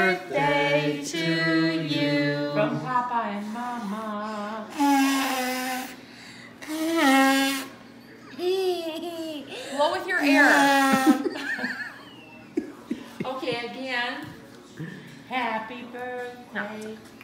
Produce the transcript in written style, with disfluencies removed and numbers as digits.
birthday to you. From Papa and Mama. Blow with your air. Okay, again. Happy birthday.